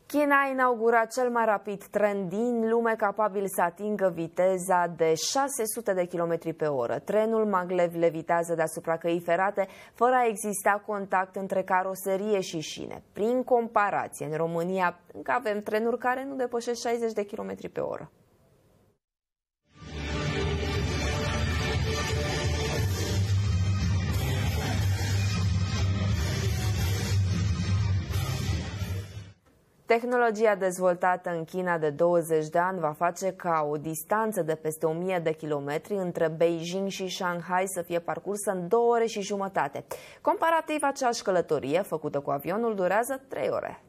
China a inaugurat cel mai rapid tren din lume capabil să atingă viteza de 600 de km pe oră. Trenul maglev levitează deasupra căii ferate fără a exista contact între caroserie și șine. Prin comparație, în România încă avem trenuri care nu depășesc 60 de km pe oră. Tehnologia dezvoltată în China de 20 de ani va face ca o distanță de peste 1000 de kilometri între Beijing și Shanghai să fie parcursă în 2 ore și jumătate. Comparativ, aceeași călătorie făcută cu avionul durează 3 ore.